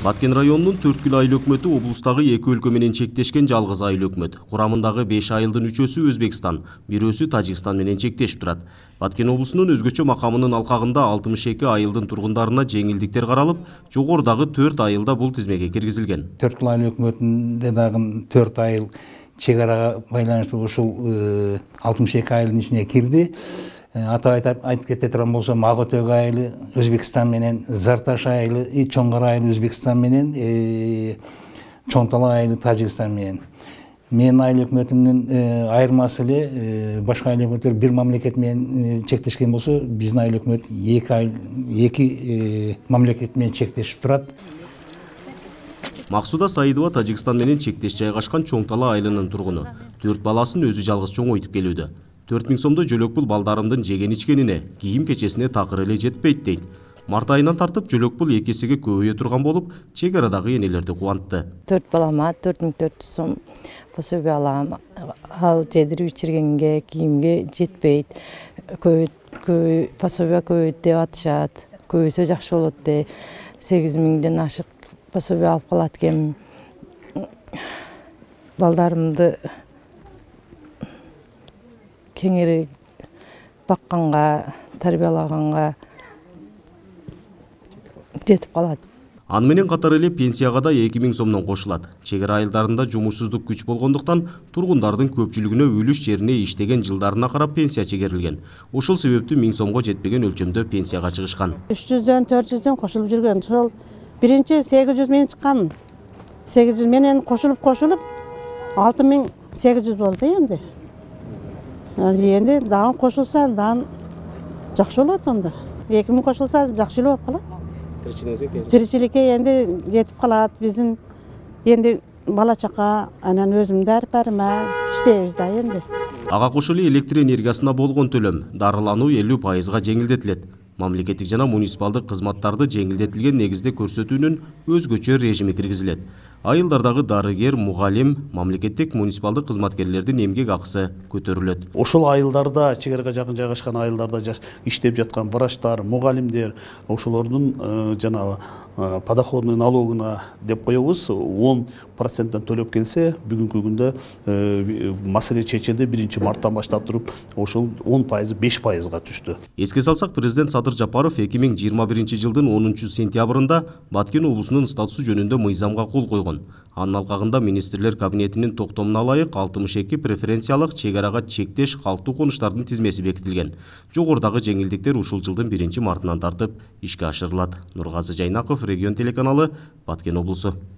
Баткен районунун 4 айыл өкмөтү облустагы 2 өлкө менен чектешкен жалгыз айыл өкмөт. Курамындагы 5 айылдын 3-өсү Өзбекстан, 1-өсү Тажикстан менен чектешип турат. Баткен облусунун өзгөчө макамынын алкагында 62 айылдын тургундарына жеңилдиктер каралып, жогорудагы 4 айылда бул тизмеге киргизилген. 4 айыл өкмөтүндө дагы 4 айыл чегарага байланыштуу ушул 62 айылдын ичине кирди. Атап айтып кете турган болсом, Агытөк айылы Өзбекстан менен, Зарташ айылы, Чоңгар айылы Өзбекстан менен, Чоңтала айылы Тажикстан менен. Менин айыл өкмөтүмдүн айырмасы эле башка айыл өкмөттөр бир мамлекет менен чектешкен болсо, биздин айыл өкмөт эки мамлекет менен чектешип турат. Максуда Саидова Тажикстан менен чектеш жайгашкан Чоңтала айылынын тургуну. 4 баласын өзү жалгыз чоңойтуп келүүдө. 4000 сомдо жөлөк пул балдарымдын жеген ичкенине, кийим кечесине такыр эле жетпейт дейт. Март айынан тартып жөлөк пул 2 эсеге көбөйө турган болуп, чегарадагы энелерди кубантты. 4 балама 4400 сом пособие алам. Ал жедирип ичиргенге, кийимге жетпейт. Көбөй пособие көбөйт деп атышат. Көбөйсө жакшы болот деп 8000ден ашык пособие алып калат экен. Балдарымды кеңири бакканга, тарбиялаганга жетип калат. Аны менен катар эле пенсияга да 2000 сомдон кошулат. Чегара айылдарында жумушсуздук күч болгондуктан тургундардын көпчүлүгүнө үлүш жерине иштеген жылдарына карап пенсия чегерилген. Ушул себептүү 1000 сомго жетпеген өлчөмдө пенсияга чыгышкан. 300дөн 400дөн кошулуп жүргөн. Ошол биринчи 800 менен чыккан. 800 менен кошулуп 6800 болду энди. Енді дағын қошылса, дағын жақшы болот онда. 2000 қошылса, жақшы болуп калат. Тиричиликке енді жетип калат. Биздин енді бала чака, анан өзүм дарып-барыма иштейбиз да енді. Ага кошулуу электр энергиясына болгон төлөм дарылануу 50%га жеңилдетилет. Мамлекеттик жана муниципалдык кызматтарды жеңилдетилген негизде көрсөтүүнүн өзгөчө режими киргизилет. Айылдардагы дарыгер, мугалим, мамлекеттик муниципалдык кызматкерлердин эмгек акысы көтөрүлөт. Ошол айылдарда, чегарага жакын жайгашкан айылдарда иштеп жаткан врачтар, мугалимдер, ошолордун жана подоходный налогуна деп коебуз, 10%тан төлөп келсе, бүгүнкү күндө маселе чечилди. 1-марттан баштап туруп, ошол 10% 5%га түштү. Эске салсак, президент Садыр Жапаров 2021 жылдын 10-сентябрында Баткен облусунун статусу жөнүндө мыйзамга кол койгон. Анын алкагында министрлер кабинетинин токтомуна ылайык 62 преференциялык чегарага чектеш калктуу конуштардын тизмеси бекитилген. Жогорудагы жеңилдиктер ушул жылдын 1-мартынан тартып ишке ашырылат. Нургазы Жайнаков, Регион телеканалы, Баткен облусу.